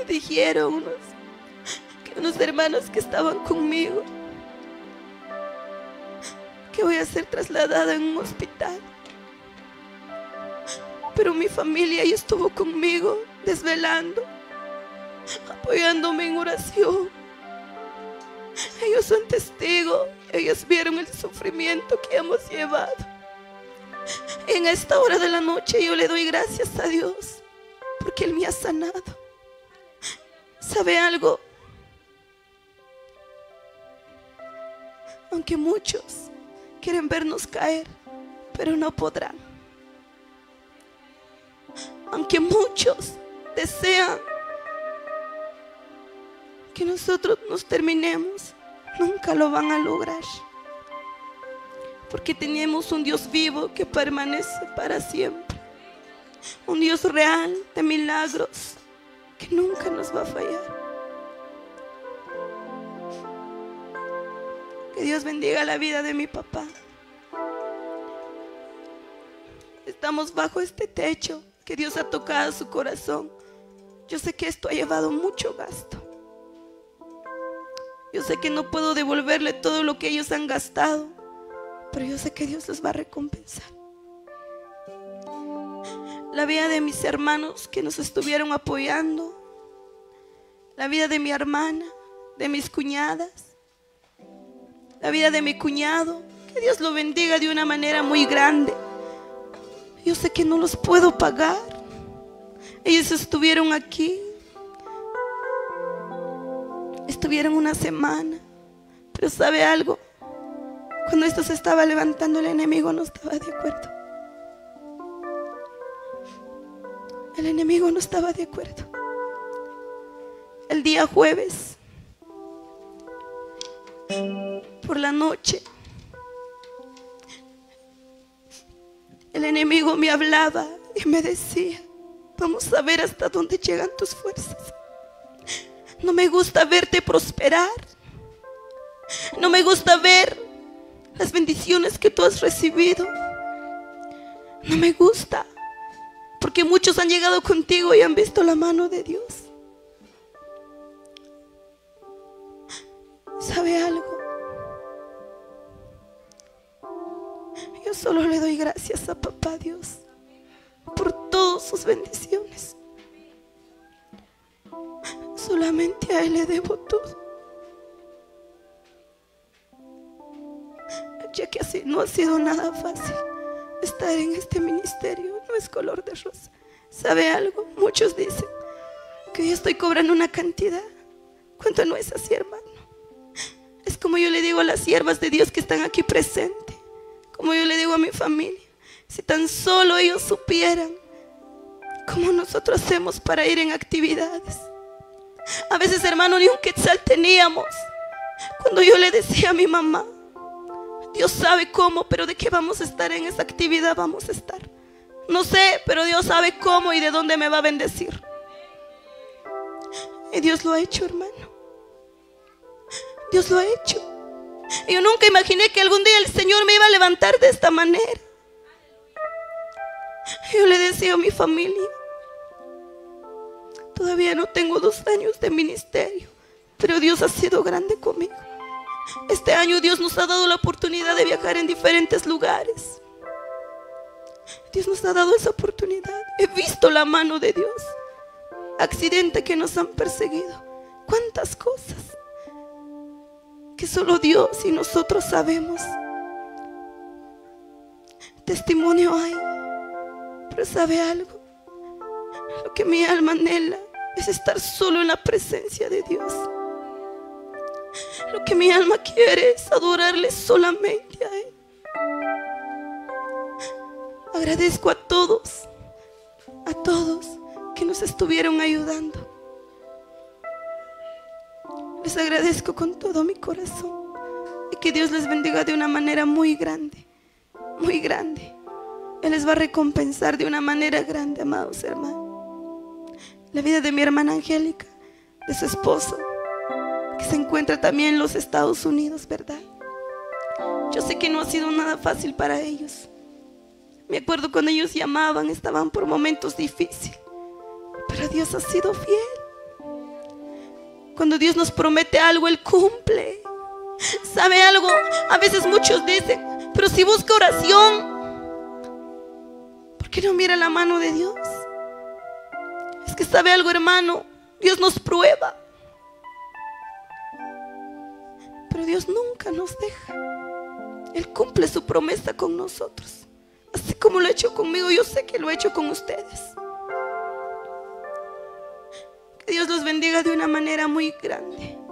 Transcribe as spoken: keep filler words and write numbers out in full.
me dijeron unos, que unos hermanos que estaban conmigo que voy a ser trasladada en un hospital. Pero mi familia ya estuvo conmigo, desvelando, apoyándome en oración. Ellos son testigos, ellos vieron el sufrimiento que hemos llevado. En esta hora de la noche yo le doy gracias a Dios, porque Él me ha sanado. ¿Sabe algo? Aunque muchos quieren vernos caer, pero no podrán. Aunque muchos desean que nosotros nos terminemos, nunca lo van a lograr. Porque tenemos un Dios vivo que permanece para siempre. Un Dios real de milagros que nunca nos va a fallar. Que Dios bendiga la vida de mi papá. Estamos bajo este techo que Dios ha tocado su corazón. Yo sé que esto ha llevado mucho gasto. Yo sé que no puedo devolverle todo lo que ellos han gastado, pero yo sé que Dios los va a recompensar. La vida de mis hermanos que nos estuvieron apoyando, la vida de mi hermana, de mis cuñadas, la vida de mi cuñado, que Dios lo bendiga de una manera muy grande. Yo sé que no los puedo pagar. Ellos estuvieron aquí, estuvieron una semana, pero ¿sabe algo? Cuando esto se estaba levantando, el enemigo no estaba de acuerdo. El enemigo no estaba de acuerdo. El día jueves, por la noche, el enemigo me hablaba y me decía: vamos a ver hasta dónde llegan tus fuerzas. No me gusta verte prosperar. No me gusta ver las bendiciones que tú has recibido. No me gusta, porque muchos han llegado contigo y han visto la mano de Dios. ¿Sabe algo? Yo solo le doy gracias a papá Dios por todas sus bendiciones. Solamente a Él le debo todo. Ya que así no ha sido nada fácil estar en este ministerio, no es color de rosa. ¿Sabe algo? Muchos dicen que yo estoy cobrando una cantidad, cuando no es así, hermano. Es como yo le digo a las siervas de Dios que están aquí presentes, como yo le digo a mi familia: si tan solo ellos supieran cómo nosotros hacemos para ir en actividades. A veces, hermano, ni un quetzal teníamos. Cuando yo le decía a mi mamá: Dios sabe cómo, pero de qué vamos a estar en esa actividad, vamos a estar. No sé, pero Dios sabe cómo y de dónde me va a bendecir. Y Dios lo ha hecho, hermano. Dios lo ha hecho. Y yo nunca imaginé que algún día el Señor me iba a levantar de esta manera. Yo le decía a mi familia: todavía no tengo dos años de ministerio, pero Dios ha sido grande conmigo. Este año Dios nos ha dado la oportunidad de viajar en diferentes lugares. Dios nos ha dado esa oportunidad. He visto la mano de Dios. Accidentes que nos han perseguido. Cuántas cosas que solo Dios y nosotros sabemos. Testimonio hay. Pero ¿sabe algo? Lo que mi alma anhela es estar solo en la presencia de Dios. Lo que mi alma quiere es adorarle solamente a Él. Agradezco a todos, a todos que nos estuvieron ayudando. Les agradezco con todo mi corazón. Y que Dios les bendiga de una manera muy grande, muy grande. Él les va a recompensar de una manera grande, amados hermanos. La vida de mi hermana Angélica, de su esposo, que se encuentra también en los Estados Unidos, ¿verdad? Yo sé que no ha sido nada fácil para ellos. Me acuerdo cuando ellos llamaban, estaban por momentos difíciles, pero Dios ha sido fiel. Cuando Dios nos promete algo, Él cumple. ¿Sabe algo? A veces muchos dicen, pero si busca oración, ¿por qué no mira la mano de Dios? Es que sabe algo, hermano, Dios nos prueba, pero Dios nunca nos deja. Él cumple su promesa con nosotros. Así como lo ha hecho conmigo, yo sé que lo ha hecho con ustedes. Que Dios los bendiga de una manera muy grande.